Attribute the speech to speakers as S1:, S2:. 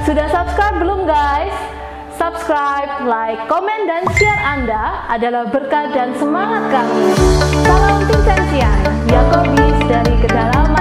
S1: Sudah subscribe belum guys? Subscribe, like, komen, dan share Anda adalah berkat dan semangat kami. Salam Vincentian, Yakobis dari kedalaman